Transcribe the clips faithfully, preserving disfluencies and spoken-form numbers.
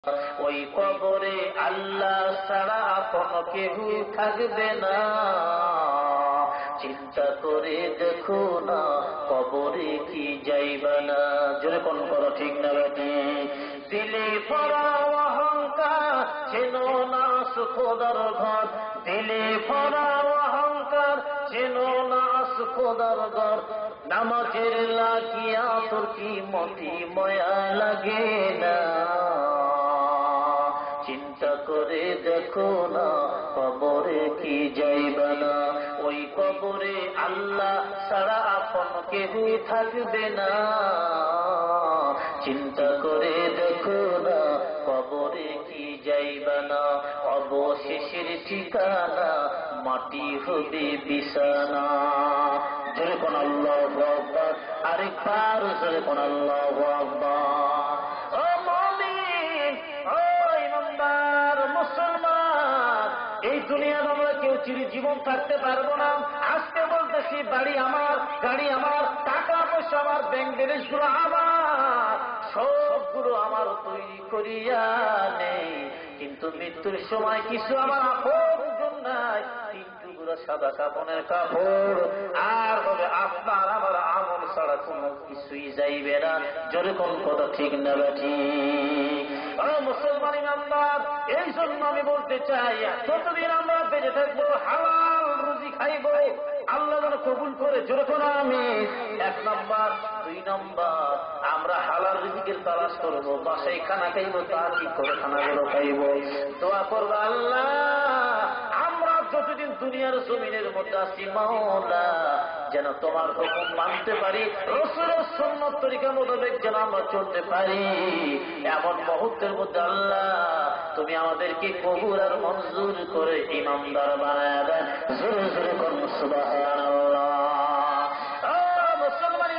ওই কবরে আল্লাহ ছাড়া কোনো কেউ থাকবে না। চিন্তা করে দেখো না কবরে কি যাইবা না। জোরে কোন করো ঠিক না বেটি। দিলে পড়া অহংকার চেনো না খোদার ঘর। দিলে পড়া অহংকার চেনো না খোদার ঘর। নামাজের লাগিয়া তোর কি মতি ময়া লাগে না। চিন্তা করে দেখো না কবরে কি যাইবা না। ওই কবরে আল্লাহ ছাড়া আপন কেউ থাকবে না। চিন্তা করে দেখো না কবরে কি যাইবা না। অবশেষের ঠিকানা মাটি হবে বিছানা। জোরে কোন আল্লাহু আকবার। আরেকবার জোরে কোন আল্লাহু আকবার। ও মুমিন, ও ইমানদার মুসলমান, এই দুনিয়ার আমরা কেউ চিরজীবন থাকতে পারবো না। আজকে বলতেছি বাড়ি আমার, গাড়ি আমার, টাকা পয়সা আমার, ব্যাংক ব্যালেন্স গুলো আমার, সবগুলো আমার তৈরি করিয়া নেই। কিন্তু মৃত্যুর সময় কিছু আমার আপন নাই। তিন টুকরা সাদা কাপনের কাপড়, আর হবে আপনার আমার আমল ছাড়া কোনো কিছুই যাইবে না। জোরে কোন কথা ঠিক না বেঠি। মুসলমান ইমানদার, এই জন্য আমি বলতে চাই যতদিন আমরা বেঁচে থাকবো হালাল রুজি খাইব, আল্লাহ যেন কবুল করে। জোরে কোন আমি। এক নম্বর, দুই নম্বর, আমরা হালাল রিজিকের তালাশ করবো। বাসায় খানা খাইবো, তা ঠিক করে খানাগুলো খাইবো। দোয়া করবো আল্লাহ আমরা যতদিন দুনিয়ার জমিনের মধ্যে আছি মাওলা যেন তোমার হুকুম মানতে পারি, রাসূলের সুন্নাত তরিকা মোতাবেক যেন আমরা চলতে পারি। এমন মুহূর্তের মধ্যে আল্লাহ তুমি আমাদেরকে কবুল আর মঞ্জুর করে ইমানদার বানায় দেন। জোরে জোরে কোন সুবহানাল্লাহ। মুসলমান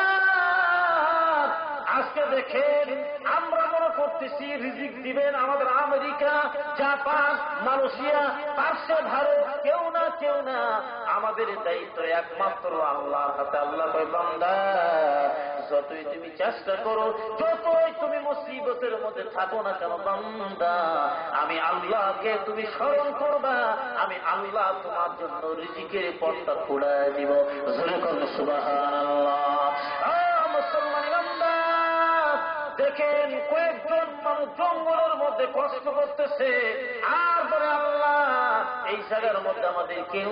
ইমানদার, আজকে দেখেন আমরা মনে করতেছি রিজিক দিবেন আমাদের আমেরিকা, জাপান, মালয়েশিয়া, পার্শ্ব ভারত, কেউ না কেউ না। আমাদের দায়িত্ব একমাত্র আল্লাহর হাতে। আল্লাহ কয় বান্দা যতই তুমি চেষ্টা করো, যতই তুমি মুসিবতের মধ্যে থাকো না কেন বান্দা, আমি আল্লাহকে তুমি স্মরণ করবা, আমি আল্লাহ তোমার জন্য রিজিকের পথটা খুলে দিব। জোরে করুন সুবহানাল্লাহ। মুসলমান ইমানদার, দেখেন কয়েকজন মানুষ জঙ্গলের মধ্যে কষ্ট করতেছে, আর বলে আল্লাহ এই জায়গার মধ্যে আমাদের কেউ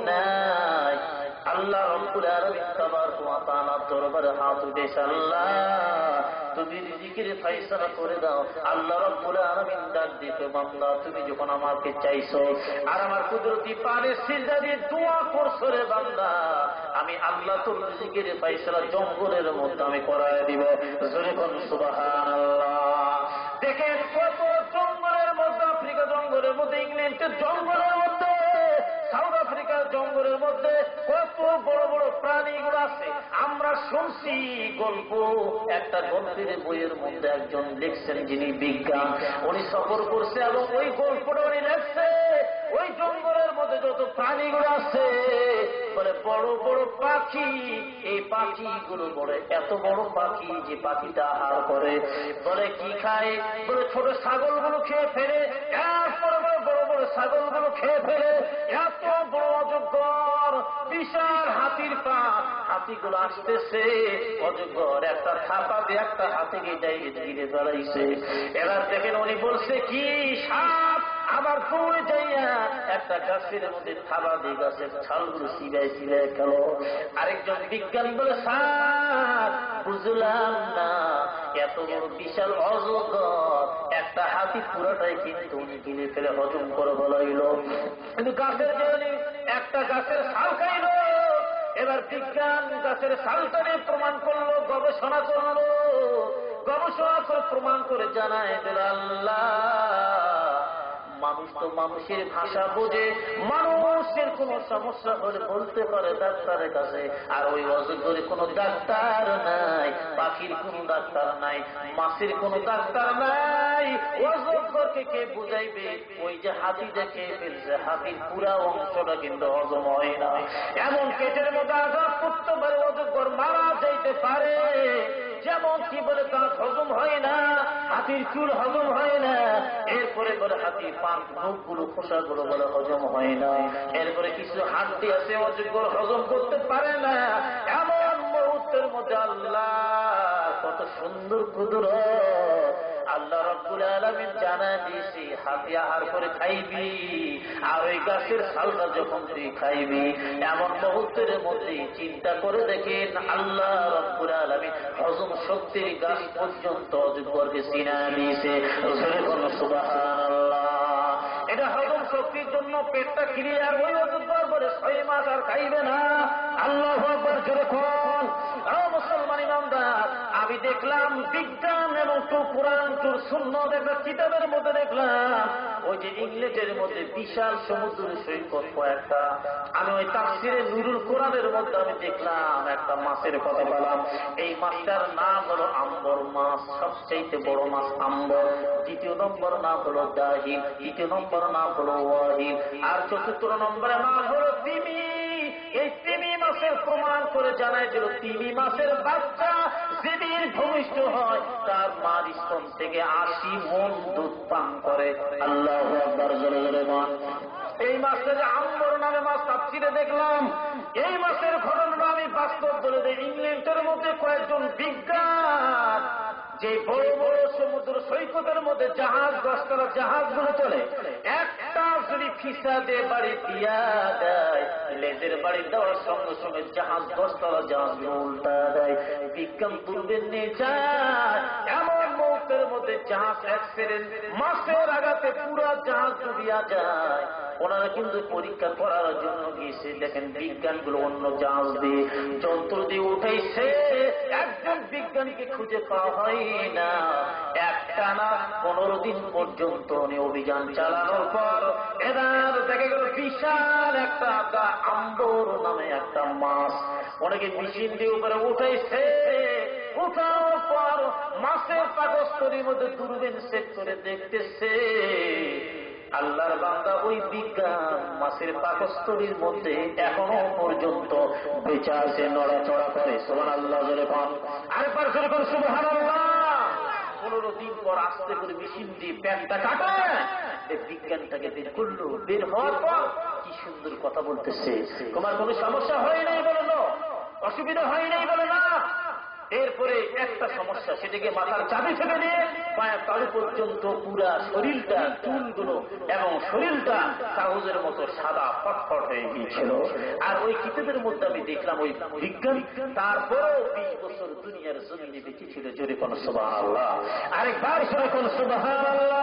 নাই। আল্লাহ রব্বুল আলামিন তাবারক ওয়া তাআলার দরবারে হাত উঠেছে, আল্লাহ তুমি রিজিকের ফয়সালা করে দাও। আল্লাহ রব্বুল আলামিন ডাক দিতে, বান্দা তুমি যখন আমাকে চাইছো আর আমার কুদরতি পারে সিজদা দিয়ে দোয়া করছো রে বান্দা, আমি আল্লাহ তোর রিজিকের ফয়সালা জঙ্গলের মধ্যে আমি করায় দিব। জোরে কোন সুবহানাল্লাহ। দেখেন কত জঙ্গলের মধ্যে, আফ্রিকা জঙ্গলের মধ্যে, ইংল্যান্ডের জঙ্গলের মধ্যে, সাউথ আফ্রিকার জঙ্গলের মধ্যে কত বড় বড় প্রাণীগুলো আছে। আমরা শুনছি গল্প, একটা গল্পের বইয়ের মধ্যে একজন লিখছেন যিনি বিজ্ঞান, উনি সফর করছে এবং ওই গল্পটা উনি লেখছে ওই জঙ্গলের মধ্যে যত প্রাণীগুলো আছে বলে বড় বড় পাখি, এই পাখিগুলো বলে এত বড় পাখি যে পাখিটা আহার করে বলে কি খায়, বলে ছোট ছাগলগুলো খেয়ে ফেলে, এরপরে বড় বড় ছাগলগুলো খেয়ে ফেলে, এত বড় অজগর, বিশাল হাতির পা, হাতিগুলো আসতেছে, অজগর একটা থাপা দিয়ে একটা হাতিকে যাই ধীরে দাঁড়াইছে। এবার দেখেন উনি বলছে কি সাপ, আবার দৌড়ে যাইয়া একটা গাছের মধ্যে থাবা দিয়ে গাছের ছালগুলো সিবাই সিবাই গেল। আরেকজন বিজ্ঞানী বলে স্যার বুঝলাম না, এত বড় বিশাল অজগর একটা হাতি পুরাটাই কিন্তু উনি গিলে ফেলে হজম করে বলাইল, কিন্তু গাছের জন্য একটা গাছের ছাল খাইল। এবার বিজ্ঞান গাছের ছালটারে প্রমাণ করলো, গবেষণা করলো, গবেষণা করে প্রমাণ করে জানায় দিল আল্লাহ মানুষ তো মানুষের ভাষা বোঝে, মানুষের কোন সমস্যা হলে বলতে পারে ডাক্তারের কাছে, আর ওই অজগরের কোন ডাক্তার নাই, পাখির কোন ডাক্তার নাই, মাছের কোন ডাক্তার নাই। অজগরকে কে বুঝাইবে? ওই যে হাতি যে খেয়ে ফেলছে, হাতির পুরা অংশটা কিন্তু হজম হয় না, এমন পেটের মধ্যে আঘাত করতে পারে, অজগর মারা যাইতে পারে। যেমন কি বলে দাঁত হজম হয় না, হাতির চুল হজম হয় না, এরপরে বলে হাতির পান মুখগুলো খোসাগুলো বলে হজম হয় না, এরপরে কিছু হাড্ডি আছে অযোগ্য হজম করতে পারে না। এমন মুহূর্তের মধ্যে আল্লাহ কত সুন্দর কুদরত, আল্লাহ রাব্বুল আলামিন জানা দিয়েছে হাতি আহার করে খাইবি, আর ওই গাছের ছালটা যখন তুই খাইবি এমন মুহূর্তের মধ্যে চিন্তা করে দেখেন আল্লাহ রাব্বুল আলামিন হজম শক্তির গাছ পর্যন্ত অযোগ্যকে চিনা দিয়েছে। সুবহানাল্লাহ। এটা হজম শক্তির জন্য পেটটা ক্লিয়ার ওই অযোগ্য করে ছয় মাস আর খাইবে না। আল্লাহু আকবার জোরে কোন। মুসলমান ইমানদার, আমি দেখলাম বিজ্ঞান এবং টু কোরআন টুর সুন্নাত একটা কিতাবের মধ্যে দেখলাম ওই যে ইংল্যান্ডের মধ্যে বিশাল সমুদ্র সৈকত কয়েকটা, আমি ওই তাফসিরে নুরুল কোরআনের মধ্যে আমি দেখলাম একটা মাছের কথা বললাম। এই মাছটার নাম হলো আম্বর মাছ, সবচেয়ে বড় মাছ আম্বর, দ্বিতীয় নম্বর নাম হলো দাহিল, তৃতীয় নম্বর নাম হলো ওয়াহিল, আর চতুর্থ নম্বরের নাম হলো তিমি। এই তিমি মাছের প্রমাণ করে জানায় যে তিমি মাছের বাচ্চা যেদিন ভূমিষ্ঠ হয় তার মার স্তন থেকে আশি মণ দুধ পান করে। আল্লাহু আকবার জোরে জোরে বল। এই মাছের আম্বর নামে মাছ তাফসিরে দেখলাম। এই মাছের ঘটনা আমি বাস্তব বলে দেই। ইংল্যান্ডের মধ্যে কয়েকজন বিজ্ঞান যে বড় বড় সমুদ্র সৈকতের মধ্যে জাহাজ দশতলা জাহাজগুলো চলে, একটা যদি ফিসা দিয়ে বাড়ি দিয়া দেয়, লেজের বাড়ি দেওয়ার সঙ্গে সঙ্গে জাহাজ দশতলা জাহাজ উল্টা দেয়। বিজ্ঞান তুলবেন নিয়ে যায়, এমন মুহূর্তের মধ্যে জাহাজ অ্যাক্সিডেন্ট, মাছের আঘাতে পুরা জাহাজ ডুবিয়া যায়। ওনারা কিন্তু পরীক্ষা করার জন্য গিয়েছে, দেখেন বিজ্ঞানগুলো অন্য জাহাজ দিয়ে যন্ত্র দিয়ে উঠাইছে, একজন বিজ্ঞানীকে খুঁজে পাওয়া হয় না। একটা না পনেরো দিন পর্যন্ত অভিযান চালানোর পর এবার দেখা গেল বিশাল একটা আম্বর নামে একটা মাছ অনেকে মেশিন দিয়ে উপরে উঠাইছে। উঠানোর পর মাছের পাকস্থলীর মধ্যে দূরবীন সেট করে দেখতেছে আল্লাহর বান্দা ওই বিজ্ঞান মাছের পাকস্থলীর মধ্যে এখনো পর্যন্ত বেঁচে আছে, নড়াচড়া করে। সুবহানাল্লাহ জোরে বল। আরেকবার জোরে বল সুবহানাল্লাহ। পনেরো দিন পর আস্তে করে মেশিন দিয়ে প্যান্টটা কাটে, বিজ্ঞানটাকে বের করলো। বের হওয়ার পর কি সুন্দর কথা বলতেছে, তোমার কোনো সমস্যা হয় নাই বলে না, অসুবিধা হয় নাই বলে না। এরপরে একটা সমস্যা, সেটাকে মাথার চাবি থেকে নিয়ে পায়ের তালু পর্যন্ত পুরা শরীরটা, চুলগুলো এবং শরীরটা কাগজের মতো সাদা ফটফট হয়ে গিয়েছিল। আর ওই কিতাবের মধ্যে আমি দেখলাম ওই বিজ্ঞান তারপরেও বিশ বছর দুনিয়ার জমিনে বেঁচে ছিল। জোরে কোন সুবহানাল্লাহ। আরেকবার জোরে কোন সুবহানাল্লাহ।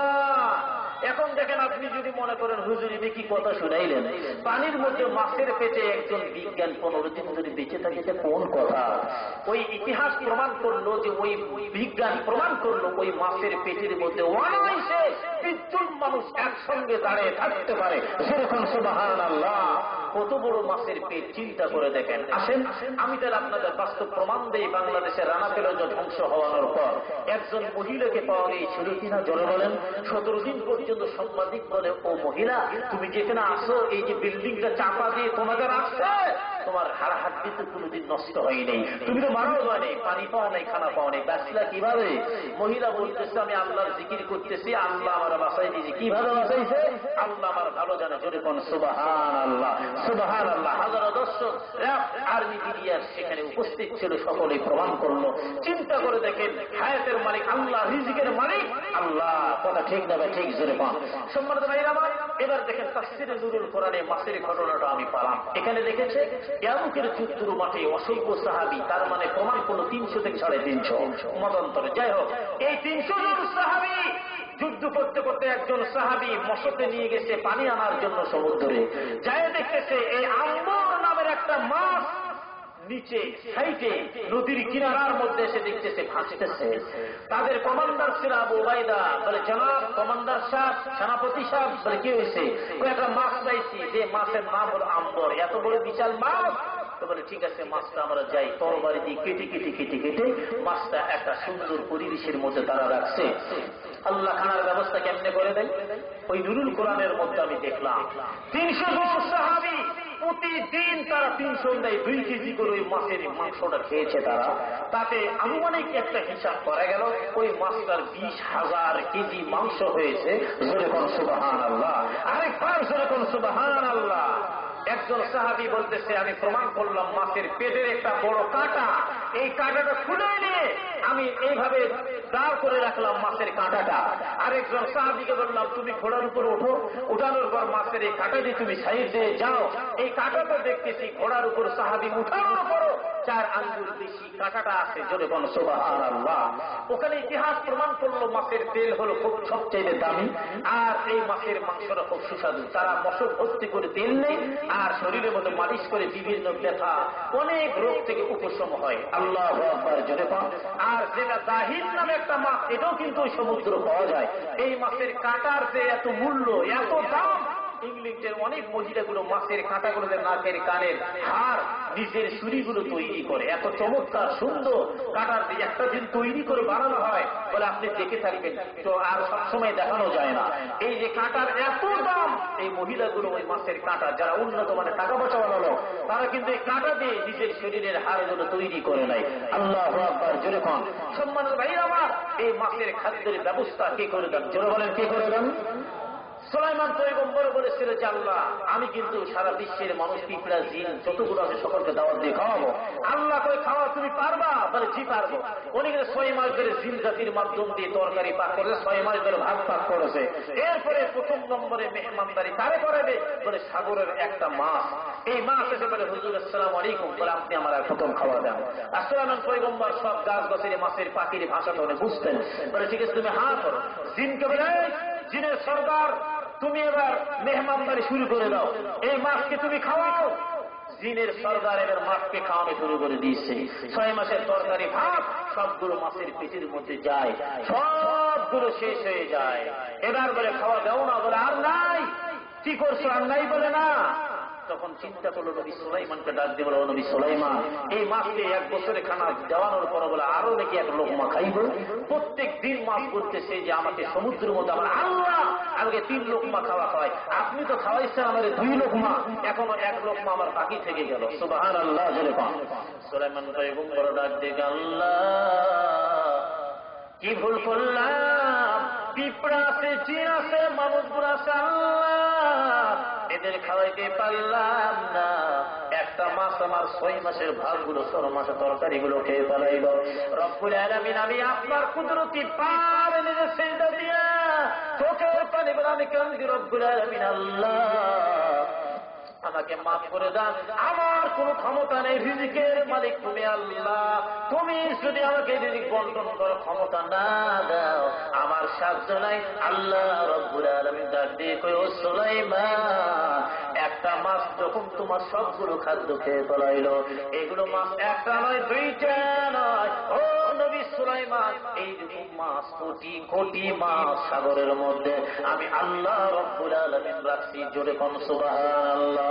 এখন দেখেন, আপনি যদি মনে করেন হুজুর ইনি কি কথা শুনাইলেন, পানির মধ্যে মাছের পেটে একজন বিজ্ঞান পনেরো দিন ধরে বেঁচে থাকে, এটা কোন কথা? ওই ইতিহাস প্রমাণ করলো যে ওই বিজ্ঞান প্রমাণ করলো ওই মাছের পেটের মধ্যে অনায়াসে বিশ মানুষ একসঙ্গে দাঁড়িয়ে থাকতে পারে। সেরকম সুবহানাল্লাহ। কত বড় মাছের পেট চিন্তা করে দেখেন। আসেন আমি তার আপনাদের বাস্তব প্রমাণ দেই। বাংলাদেশের রানা প্লাজা ধ্বংস হওয়ার পর একজন মহিলাকে পাওয়া গিয়েছিল কিনা জোরে বলেন? সতেরো দিন পর্যন্ত সাংবাদিক বলে, ও মহিলা তুমি যেখানে আসো এই যে বিল্ডিংটা চাপা দিয়ে তোমাকে রাখছে, তোমার হাড় হাড্ডি তো কোনোদিন নষ্ট হয়নি, তুমি তো মারাও হয়, পানি পাও নাই, খানা পাও নাই, বাঁচলা কিভাবে? মহিলা বলতেছে আমি আল্লাহর জিকির করতেছি, আল্লাহ আমার বাঁচাই দিয়েছে। কিভাবে বাঁচাইছে? আল্লাহ আমার ভালো জানে। জোরে কোন সুবহানাল্লাহ সুবহানাল্লাহ। হাজারো দর্শক আর্মি মিডিয়ার সেখানে উপস্থিত ছিল, সকলেই প্রমাণ করলো। চিন্তা করে দেখেন, হায়াতের মালিক আল্লাহ, রিজিকের মালিক আল্লাহ। কথা ঠিক না? ঠিক জোরে পান। সম্মানিত ভাইরা আমার, এবার দেখেন তাফসীরে নুরুল কোরআনে মাছের ঘটনাটা আমি পালাম। এখানে দেখেছে ইয়ামুকের যুদ্ধের মাঠে অসংখ্য সাহাবী, তার মানে প্রমাণ করলো তিনশো থেকে সাড়ে তিনশো মতান্তরে। যাই হোক, এই তিনশো জন সাহাবী যুদ্ধ করতে করতে একজন সাহাবী মশকে নিয়ে গেছে পানি আনার জন্য সমুদ্রে। যাই দেখতেছে এই আম্বর নামের একটা মাছ নিচে সাইটে নদীর কিনারার মধ্যে এসে দেখতেছে ভাসতেছে। তাদের কমান্ডার ছিল আবু উবাইদা, বলে জনাব কমান্ডার সাহেব, সেনাপতি সাহেব, বলে কি হয়েছে? একটা মাছ পাইছি, যে মাছের নাম হলো আম্বর, এত বড় বিশাল মাছ। তো বলে ঠিক আছে, মাছটা আমরা যাই তরবারি দিয়ে কেটে কেটে কেটে কেটে মাছটা একটা সুন্দর পরিবেশের মধ্যে তারা রাখছে। আল্লাহ খানার ব্যবস্থা কেমনে করে দেয় ওই নুরুল কোরআনের মধ্যে আমি দেখলাম তিনশো জন সাহাবী প্রতিদিন তারা তিনশো দেয় দুই কেজি করে ওই মাছের মাংসটা খেয়েছে তারা। তাতে আনুমানিক একটা হিসাব করা গেল ওই মাছটার বিশ হাজার কেজি মাংস হয়েছে। জোরে কোন সুবহান আল্লাহ, আরেকবার জোরে কোন সুবহান আল্লাহ। একজন সাহাবী বলতেছে, আমি প্রমাণ করলাম মাছের পেটের একটা বড় কাঁটা, এই কাঁটাটা খুলে নিয়ে আমি এইভাবে দাঁড় করে রাখলাম মাছের কাঁটাটা। আরেকজন সাহাবীকে বললাম, তুমি ঘোড়ার উপর ওঠো, উঠানোর পর মাছের এই কাঁটা দিয়ে তুমি সাইড দিয়ে যাও। এই কাঁটাটা দেখতেছি ঘোড়ার উপর সাহাবী উঠানোর পরও চার আঙ্গুল বেশি কাঁটাটা আছে। জোরে কোন সুবহানাল্লাহ। ওখানে ইতিহাস প্রমাণ করলো মাছের তেল হলো খুব সবচেয়ে দামি, আর এই মাছের মাংসটা খুব সুস্বাদু। তারা মশক ভর্তি করে তেল নেই আর শরীরের মধ্যে মালিশ করে বিভিন্ন ব্যথা অনেক রোগ থেকে উপশম হয়। আল্লাহু আকবার, জোরে কোন। আর যেটা দাহিন নামে একটা মাছ, এটাও কিন্তু ওই সমুদ্র পাওয়া যায়। এই মাছের কাঁটার যে এত মূল্য, এত দাম, ইংল্যান্ডের অনেক মহিলাগুলো মাছের কাঁটাগুলোদের নাকের কানের হার নিজের ছুরিগুলো তৈরি করে, এত চমৎকার সুন্দর কাঁটার দিয়ে একটা দিন তৈরি করে বানানো হয়, বলে আপনি দেখে থাকবেন তো আর সবসময় দেখানো যায় না। এই যে কাঁটার এত দাম, এই মহিলাগুলো ওই মাছের কাঁটা, যারা উন্নত মানে টাকা পয়সা বানালো, তারা কিন্তু এই কাঁটা দিয়ে নিজের শরীরের হাড়গুলো তৈরি করে নেয়। আল্লাহু আকবার, জোরে কোন। সম্মানিত ভাই আমার, এই মাছের খাদ্যের ব্যবস্থা কে করে দেন? জোরে বলেন, কে করে দেন? সুলাইমান পয়গম্বর বলেছিল যে আল্লাহ, আমি কিন্তু সারা বিশ্বের মানুষ, পিঁপড়া, জিন যতগুলো আছে সকলকে দাওয়াত দিয়ে খাওয়াবো। আল্লাহ কই, খাওয়া তুমি পারবা? বলে জি পারবো। উনি কিন্তু ছয় মাস ধরে জিন জাতির মাধ্যম দিয়ে তরকারি পাক করেছে, ছয় মাস ধরে ভাত পাক করেছে। এরপরে প্রথম নম্বরে মেহমানদারি তারে করাবে, বলে সাগরের একটা মাছ। এই মাছ এসে বলে, হুজুর আসসালামু আলাইকুম, বলে আপনি আমার প্রথম খাওয়া দেন। আর সুলাইমান পয়গম্বর সব গাছ গাছের মাছের পাখির ভাষাটা উনি বুঝতেন। বলে ঠিক আছে, তুমি হা করো। জিনকে বলে, জিনের সর্দার, তুমি এবার মেহমানদারি শুরু করে দাও, এই মাছকে তুমি খাওয়াও। জিনের সর্দার এবার মাছকে খাওয়ানো শুরু করে দিয়েছে। ছয় মাসের তরকারি ভাত সবগুলো মাছের পেটের মধ্যে যায়, সবগুলো শেষ হয়ে যায়। এবার বলে খাওয়া দাও না, বলে আর নাই। কি করছো? আর নাই। বলে না। তখন চিন্তা করলো, নবী সুলাইমানকে ডাক দিয়ে বলো, নবী সুলাইমান, এই মাছকে এক বছরে খানা দেওয়ানোর পর বলে আরো নাকি এক লোকমা খাইব। প্রত্যেক দিন মাছ করতেছে যে আমাকে সমুদ্রের মধ্যে আমার আল্লাহ আমাকে তিন লোকমা খাওয়া খাওয়ায়, আপনি তো খাওয়াইছেন আমাদের দুই লোকমা, এখনো এক লোকমা আমার বাকি থেকে গেল। সুবহানাল্লাহ, জোরে কোন। সুলাইমান পয়গম্বর ডাক দিয়ে, আল্লাহ কি ভুল করলাম, পিঁপড়া আছে, জিন আছে, মানুষগুলো আছে, আল্লাহ এদের খাওয়াইতে পারলাম না। একটা মাছ আমার ছয় মাসের ভাগগুলো, ছয় মাসের তরকারি গুলো খেয়ে ফেলাইল। রব্বুল আলামিন, আমি আপনার কুদরতি পার নিজে সেজদা দিয়া চোখের পানি বলে আমি কান্দি, রব্বুল আলামিন আল্লাহ আমাকে মাফ করে দাও, আমার কোন ক্ষমতা নেই, রিজিকের মালিক তুমি আল্লাহ, তুমি যদি আমাকে রিজিক বন্টন করো, ক্ষমতা না দাও, আমার সাধ্য নাই। আল্লাহ রব্বুল আলামিন ডাক দিয়ে কই, ও সুলাইমান, একটা মাছ যখন তোমার সবগুলো খাদ্য খেয়ে ফেলাইলো, এগুলো মাছ একটা নয়, দুইটা নয়, ও নবী সুলাইমান, এই মাছ কোটি কোটি মাছ সাগরের মধ্যে আমি আল্লাহ রব্বুল আলামিন রাখছি। জোরে কোন সুবহানাল্লাহ।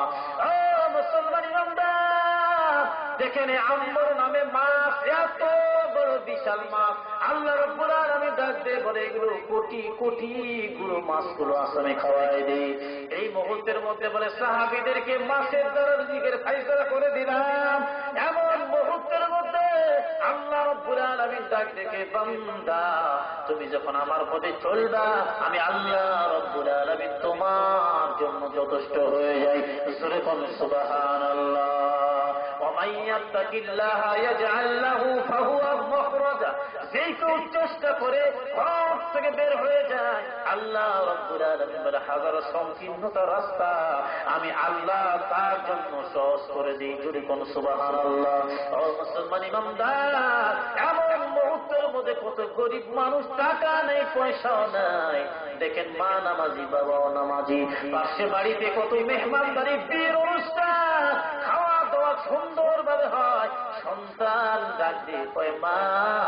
মুসলমান ইমানদার, দেখেন আম্বর নামে মাছ, এত বড় বিশাল মাছ, আল্লাহ রব্বুল আলামিন ডাক দিয়ে বলে এগুলো কোটি কোটি গুলো মাছগুলো আসামে খাওয়াই দেই। এই মুহূর্তের মধ্যে বলে সাহাবীদেরকে মাছের দ্বারা রিজিকের ফায়সালা করে দিলাম। এমন মুহূর্তের মধ্যে আল্লাহ রব্বুল আলামিন ডাক দেখে, বান্দা তুমি যখন আমার পথে চলবা, আমি আল্লাহ রব্বুল আলামিন তোমার জন্য যথেষ্ট হয়ে যাই। সূরা সুবহানাল্লাহ। ومن يتق الله يجعل له فهو مخرجا, যেই কেউ চেষ্টা করে হক থেকে বের হয়ে যায়, আল্লাহ রব্বুল আলামিন বলে হাজারো সংকীর্ণতা রাস্তা আমি আল্লাহ তার জন্য সহজ করে দিই। জোরে কোন সুবহানাল্লাহ। ও মুসলমান ইমানদার, এমন মুহূর্তের মধ্যে কত গরিব মানুষ, টাকা নেই, পয়সাও নাই, দেখেন মা নামাজি, বাবাও নামাজি, পাশে বাড়িতে কত মেহমানদারি, বিয়ের অনুষ্ঠান, খাওয়া দাওয়া সুন্দর ভাবে হয়, সন্তান ডাক দিয়ে কয়, মা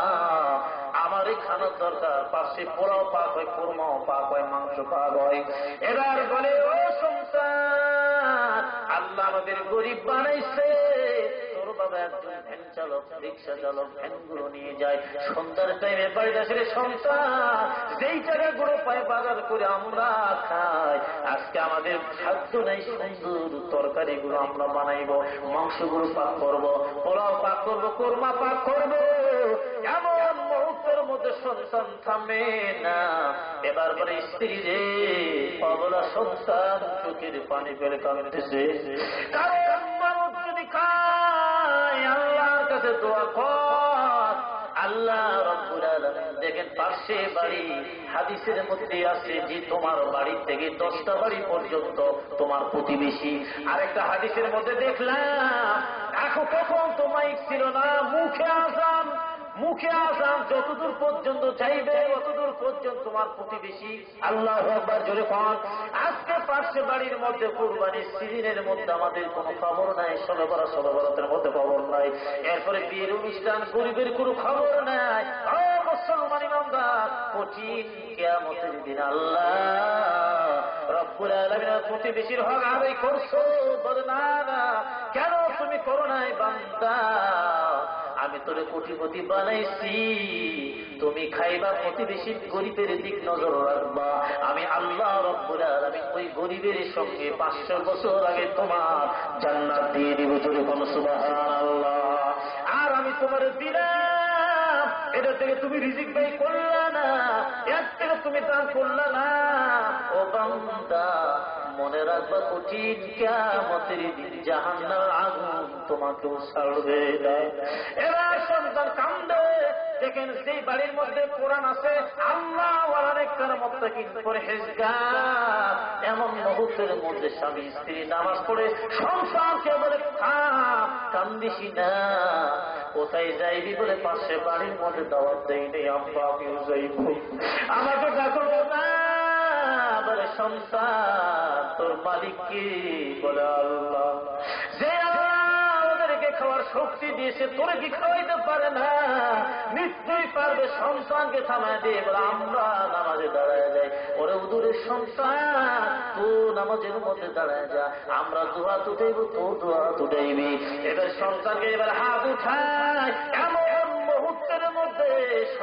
আমার এই খানার দরকার, পাশে পোলাও পাক হয়, কোরমাও পাক হয়, মাংস পাক হয়। এবার বলে, ও সন্তান, আল্লাহ আমাদের গরিব বানাইছে, তোর ভাবে একজন ভ্যান চালক, রিক্সা চালক ভ্যানগুলো নিয়ে যায়। সন্ধ্যার টাইমে বাড়িতে আসলে সন্তান যেই টাকাগুলো পায় বাজার করে আমরা খাই। আজকে আমাদের খাদ্য নেই, সুন্দর তরকারিগুলো আমরা বানাইব, মাংসগুলো পাক করবো, পোলাও পাক করবো, কোরমা পাক করবো। এমন মুহূর্তের মধ্যে সন্তান থামে না। এবার পরে স্ত্রী রে পাগলা সন্তান চোখের পানি ফেলে কাঁদতেছে। কারণ মানুষ যদি খায় আল্লাহর কাছে দোয়া কর, আল্লাহ রাব্বুল আলামিন দেখেন পাশে বাড়ি, হাদিসের মধ্যে আছে যে তোমার বাড়ি থেকে দশটা বাড়ি পর্যন্ত তোমার প্রতিবেশী। আরেকটা হাদিসের মধ্যে দেখলাম এখন তখন তো মাইক ছিল না, মুখে আজান, মুখে আজান যতদূর পর্যন্ত চাইবে অতদূর পর্যন্ত তোমার প্রতিবেশী। আল্লাহু আকবার জোরে পান। আজকে পাশে বাড়ির মধ্যে কুরবানির সিজনের মধ্যে আমাদের কোনো খবর নাই, সবে বড় সবে বড়তের মধ্যে খবর নাই, এরপরে বিয়ের অনুষ্ঠান গরিবের কোনো খবর নাই। ও মুসলমান ইমানদার, কঠিন কিয়ামতের দিন আল্লাহ রব্বুল আলামিনের প্রতিবেশীর হক আদায় করছো, বলে না না কেন তুমি করো নাই বান্দা, আমি তোরে কোটিপতি বানাইছি, তুমি খাইবা, প্রতিবেশী গরিবের দিক নজর রাখবা। আমি আল্লাহ রব্বুল আলামিন ওই গরিবের সঙ্গে পাঁচশো বছর আগে তোমার জান্নাত দিয়ে দিব, জোরে বলো সুবহানাল্লাহ। আর আমি তোমার দিলাম, এটা থেকে তুমি রিজিক ব্যয় করলা না, এর থেকে তুমি দান করলা না। ও বান্দা মনে রাখবা কঠিন কিয়ামতের দিন জাহান্নামের আগুন তোমাকেও ছাড়বে না। এবার সন্তান কান্দে, দেখেন সেই বাড়ির মধ্যে কোরআন আছে, আল্লাহ ওয়ালানেকটার মুত্তাকিন পরহেজগার, এমন মুহূর্তের মধ্যে স্বামী স্ত্রী নামাজ পড়ে সংসারকে বলে থাম, কান্দিসি না, কোথায় যাইবি বলে পাশে বাড়ির মধ্যে দাওয়াত দেই নেই, আমরা আমিও যাইব, আমাকে ডাকো না, বলে সন্তান তোর মালিক কি, বলে আল্লাহ। যে আল্লাহ ওদেরকে খাওয়ার শক্তি দিয়েছে তোরে কি খাওয়াইতে পারে না? নিশ্চয়ই পারবে। সন্তানকে থামায় দিয়ে বলে আমরা নামাজে দাঁড়ায় যাই, ওরে উদুরের সন্তান তো নামাজের মধ্যে দাঁড়ায় যা, আমরা দোয়া তুটাইব তো দোয়া তুটাইবি। এবার সন্তানকে এবার হাত উঠায়, এমন মুহূর্তের মধ্যে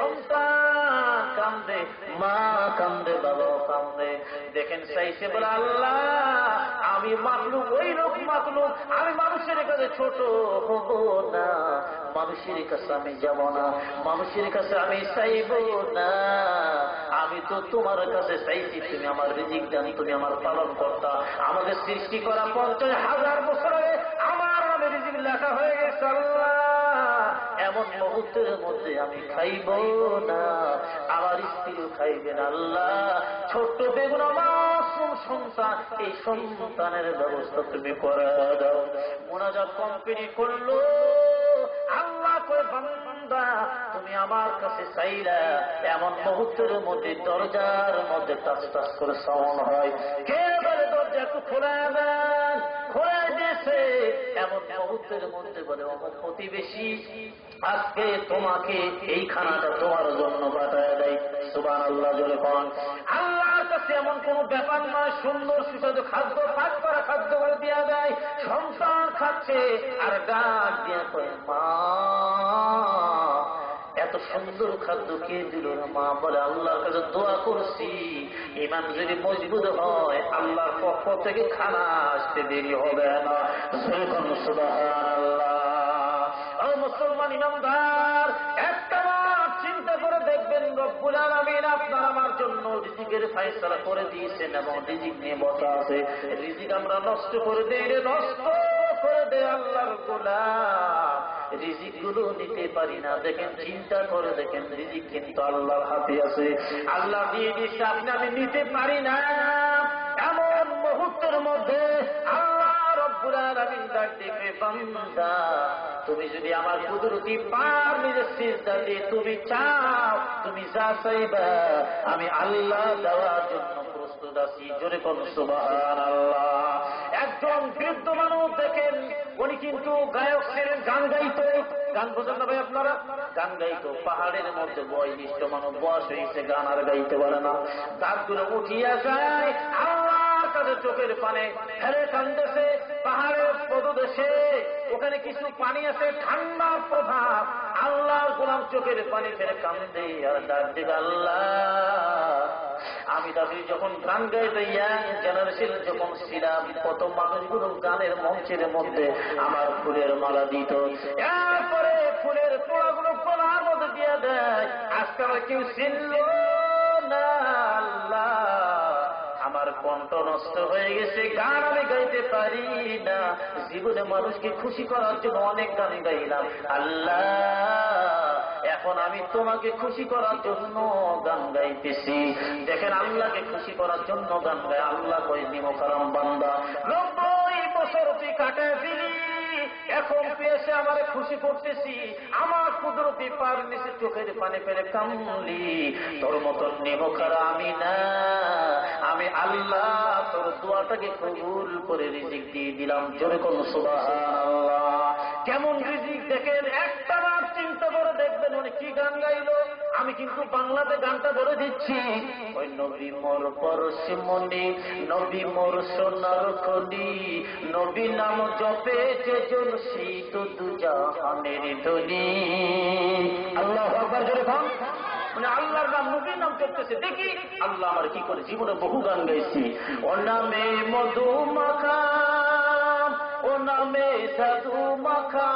সন্তান কান্দে, মা কান্দে, বাবাও কান্দে। দেখেন চাইছে বলে আল্লাহ আমি মাকলুক, ওই লোক মাকলুক, আমি মানুষের কাছে ছোট হব না, মানুষের কাছে আমি যাব না, মানুষের কাছে আমি চাইব না, আমি তো তোমার কাছে চাইছি, তুমি আমার রিজিক দান, তুমি আমার পালন কর্তা, আমাকে সৃষ্টি করা পঞ্চাশ হাজার বছরে আমার নামে রিজিক লেখা হয়ে গেছে আল্লাহ। এমন মুহূর্তের মধ্যে আমি খাইব না, আমার স্ত্রীও খাইবে না আল্লাহ। ছোট্ট বেগুন মাসুম সন্তান, এই সন্তানের ব্যবস্থা তুমি করে দাও। মোনাজাত কমপ্লিট করলো, আল্লাহ কই বান্দা তুমি আমার কাছে চাইলা, এমন মুহূর্তের মধ্যে দরজার মধ্যে টাচ টাচ করে সাউন্ড হয়, কে বলে দরজা একটু খোলা দেন, খোলা দিয়েছে। এমন মুহূর্তের মধ্যে বলে আমার প্রতিবেশী আজকে তোমাকে এই খানাটা তোমার জন্য পাঠায় দেয়, সুবহানাল্লাহ জোরে বল। আল্লাহর কাছে এমন কোন ব্যাপার নয়, সুন্দর সুস্বাদু খাদ্য, পাক করা খাদ্য করে দেওয়া দেয়, সংসার খাচ্ছে আর ডাক দিয়ে কয় মা এত সুন্দর খাদ্য কে দিল না? মা বলে আল্লাহর কাছে দোয়া করছি, ইমান যদি মজবুত হয় আল্লাহর পক্ষ থেকে খানা আসতে দেরি হবে না। সুবহানাল্লাহ। ও মুসলমান ইমানদার, একটা বার চিন্তা করে দেখবেন রব্বুল আলামিন আপনার আমার জন্য রিজিকের ফয়সালা করে দিয়েছেন এবং রিজিক নিয়ে বসা আছে। রিজিক আমরা নষ্ট করে দেই রে, নষ্ট করে দেয় আল্লাহর গোলাম, রিজিক গুলো নিতে পারি না। দেখেন চিন্তা করে দেখেন, রিজিক কিন্তু আল্লাহর হাতে আছে, আল্লাহ দিয়ে দিচ্ছে, আপনি আমি নিতে পারি না। এমন মুহূর্তের মধ্যে আল্লাহ রব্বুল আলামিন ডাক দিবে, বান্দা তুমি যদি আমার কুদরতি পার নিজের সিজদা দিয়ে তুমি চাও, তুমি যা চাইবা আমি আল্লাহ দেওয়ার জন্য প্রস্তুত আছি। জোরে কোন সুবহানাল্লাহ। একজন বৃদ্ধ মানুষ দেখেন, উনি কিন্তু গায়ক ছিলেন, গান গাইতো, গান বোঝেন না ভাই আপনারা? গান গাইতো, পাহাড়ের মধ্যে বয়োজ্যেষ্ঠ মানুষ, বয়স হয়েছে, গান আর গাইতে পারে না, দাঁতগুলো উঠিয়া যায়, আল্লাহর কাছে চোখের পানে ফেলে কান্দেছে। পাহাড়ের পদদেশে ওখানে কিছু পানি আছে, ঠান্ডা প্রভাব। আল্লাহর গোলাম চোখের পানি ফেলে কান্দে আর ডাক দিকে, আল্লাহ আমি তাদের যখন গান গাইতে ইয়াং জেনারেশন যখন ছিলাম, কত মানুষগুলো গানের মঞ্চের মধ্যে আমার ফুলের মালা দিত, এরপরে ফুলের তোড়াগুলো গলার মধ্যে দিয়ে দেয়। আজকে আমার কেউ চিনল না। আল্লাহ আমার কণ্ঠ নষ্ট হয়ে গেছে, গান আমি গাইতে পারি না। জীবনে মানুষকে খুশি করার জন্য অনেক গান গাইলাম, আল্লাহ এখন আমি তোমাকে খুশি করার জন্য গান গাইতেছি। দেখেন আল্লাহকে খুশি করার জন্য গান গায়। আল্লাহ কই নিমকারাম বান্দা, নব্বই বছর তুই কাটায় দিলি, এখন পেয়েছে আমারে খুশি করতেছি, আমার কুদরতি পার নিচে চোখের পানে ফেলে কামলি, তোর মতন নিমকারা আমি না। আমি আল্লাহ তোর দোয়াটাকে কবুল করে রিজিক দিয়ে দিলাম। জোরে কোন সুবহানাল্লাহ। কেমন রিজিক দেখেন, একটা বার চিন্তা করে দেখবেন উনি কি গান গাইল। আমি কিন্তু বাংলাতে গানটা বলে দিচ্ছি। ওই নবী মোর পরশমণি, নবী মোর সোনার খনি, নবী নাম জপে যেজন সেই তো দুজাহানের ধনী। আল্লাহু আকবার জোরে বল। মানে আল্লাহর নাম, নবীর নাম চলতেছে। দেখি আল্লাহ আমার কি করে, জীবনে বহু গান গাইছি। ও নামে মধু মাখা, ও নামে সাধু মাখা,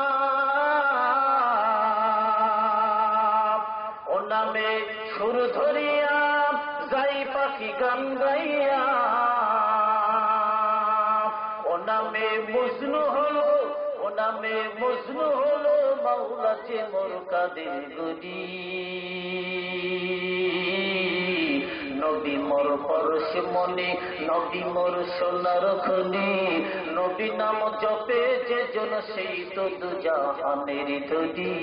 ও নামে সুর ধরিয়া যাই পাখি গান গাইয়া, ও নামে মজনু হলো, ও নামে মজনু হলো মাওলা যে মোর কাদের গদি। নবী মোর পরশমণি, নবী মোর সোনার খনি, নবী নাম জপে যেজন সেই তো দুজাহানের ধনী।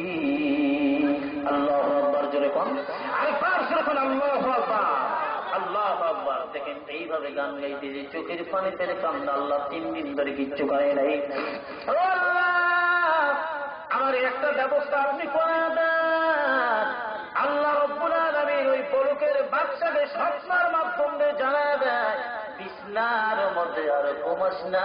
আল্লাহু আকবার জোরে কোন, আরে পাঁচ রকম আল্লাহু আকবার, আল্লাহু আকবার। দেখেন এইভাবে গান গাইতে যে চোখের পানি ফেলে কান্না। আল্লাহ তিন দিন ধরে কিচ্ছু করে নাই। ও আল্লাহ আমার একটা ব্যবস্থা আপনি করে দেন। আল্লাহ রব্বুল আলামিন ওই পলকের বাচ্চাদের স্বপ্নের মাধ্যমে জানায় দেয়, বিছনার মধ্যে আর ঘুমাস না।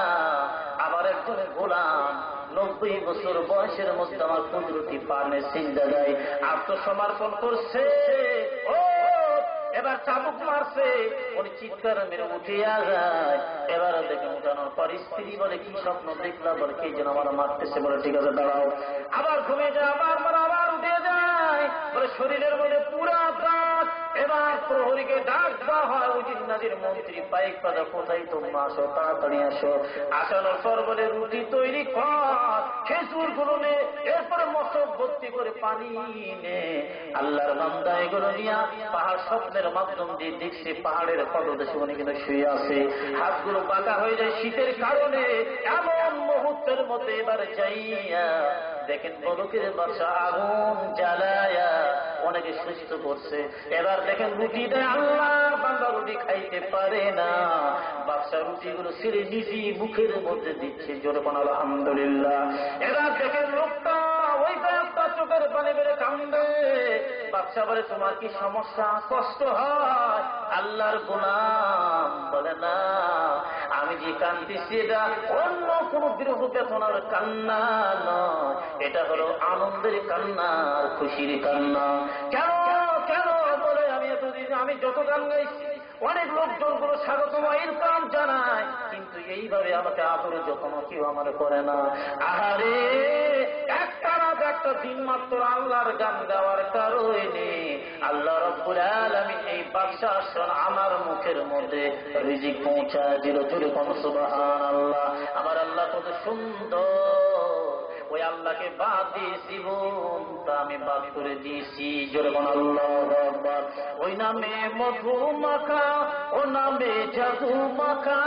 আবার একজন গোলাম নব্বই বছর বয়সের মধ্যে আমার কুদরতি পানে সিজদা দেয়, আত্মসমর্পণ করছে। ও এবার চাবুক মারছে, উনি চিৎকার মেরে উঠিয়া যায়। এবার দেখে উঠানোর পর স্ত্রী বলে, কি স্বপ্ন দেখলাম? বলে কে যেন আমার মারতেছে। বলে ঠিক আছে দাঁড়াও। আবার ঘুমিয়ে যায়, আবার মানে আবার উঠে যায়। বলে শরীরের মধ্যে পুরা দাঁত। এবার প্রহরীকে ডাক দেওয়া হয়, ওই জিন্নাতির মন্ত্রী পাইক পাদা, কোথায় তোমরা আসো, তাড়াতাড়ি আসো। আসানোর পর বলে রুটি তৈরি কর, খেজুর গুলো নে, এরপরে মশক ভর্তি করে পানি নে। আল্লাহর বান্দা এগুলো নিয়ে পাহাড় স্বপ্নের মাধ্যম দিয়ে দেখছে পাহাড়ের পদদেশে উনি কিন্তু শুয়ে আছে, হাতগুলো বাঁকা হয়ে যায় শীতের কারণে। এমন মুহূর্তের মধ্যে এবার যাইয়া দেখেন পলকের বাচ্চা আগুন জ্বালায়া অনেকে সুস্থ করছে। এবার দেখেন রুটি দেয়, আল্লাহর বান্দা রুটি খাইতে পারে না, বাচ্চা রুটিগুলো ছিঁড়ে নিজে মুখের মধ্যে দিচ্ছে। জোরে কোন আলহামদুলিল্লাহ। এবার দেখেন লোকটা ওই ব্যবস্থা চোখের পানি বেড়ে কান্দে। বাচ্চা বলে, তোমার কি সমস্যা, কষ্ট হয়? আল্লাহর গোলাম বলে, না আমি যে কান্দিছি এটা অন্য কোন বিরহ বেদনার কান্না নয়, এটা হলো আনন্দের কান্না, খুশির কান্না। কেন কেন বলে, আমি এতদিন আমি যত গান গাইছি অনেক লোকজন গুলো স্বাগত ওয়েলকাম জানায়, কিন্তু এইভাবে আমাকে আদর যত্ন কেউ আমার করে না। আহারে একটা রাত একটা দিন মাত্র আল্লাহর গান গাওয়ার কারণে আল্লাহ রব্বুল আলামিন এই বাদশাহ আমার মুখের মধ্যে রিজিক পৌঁছায় দিল। জোরে কোন সুবহানাল্লাহ। আমার আল্লাহ কত সুন্দর, ওই আল্লাহকে বাদ দিয়ে জীবনটা আমি বাদ করে দিয়েছি। জোরে কোন আল্লাহু আকবার। ওই নামে মধু মাখা, ও নামে জাদু মাখা,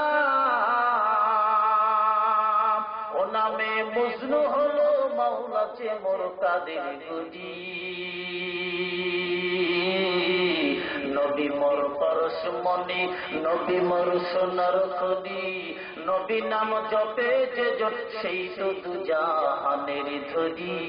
ও নামে মজনু হলো মাওলা যে মোর কাদের গদি। নবী মোর পরশমণি, নবী মোর সোনার খনি, নবী নাম জপে যেজন সেই তো দুজাহানের ধনী।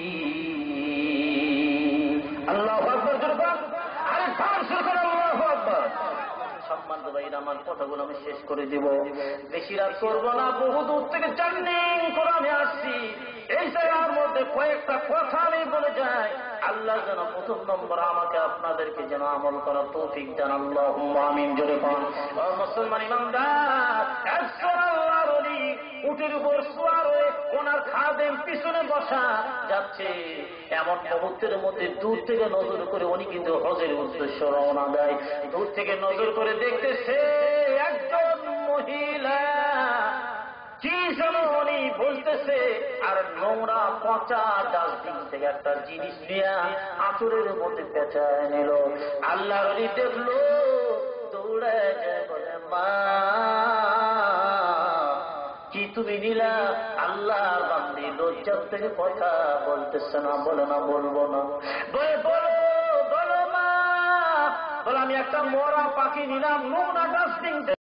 আল্লাহু আকবার। আরে পাঁচশো করে আল্লাহু আকবার। সম্মানিত ভাইরা আমার কথাগুলো আমি শেষ করে দিব, বেশি রাত করবো না। বহু দূর থেকে জার্নিং করে আমি আসছি, এই জায়গার মধ্যে কয়েকটা কথা আমি বলে যাই। আল্লাহ যেন প্রথম নম্বর আমাকে আপনাদেরকে যেন আমল করার তৌফিক দেন, আল্লাহুম্মা আমিন। জোরে কোন মুসলমান ইমানদার, একজন আল্লাহর ওলি উটের উপর সওয়ার হয়ে ওনার খাদেম পিছনে বসা যাচ্ছে, এমন মুহূর্তের মধ্যে দূর থেকে নজর করে উনি কিন্তু হজের উদ্দেশ্য রওনা দেয়। দূর থেকে নজর করে দেখতেছে একজন মহিলা কি যেন উনি বলতেছে, আর নোংরা পচা ডাস্টবিন থেকে একটা জিনিস নিয়ে আঁচড়ের মধ্যে পেঁচায় নিল। আল্লাহর ওলি দেখলো, দৌড়ে যায়, বলে মা কি তুমি নিলা? আল্লাহর বান্দি লজ্জার থেকে কথা বলতেছে না, বলে না বলবো না, বলে বলো বলো মা। বলে আমি একটা মরা পাখি নিলাম নোংরা ডাস্টবিন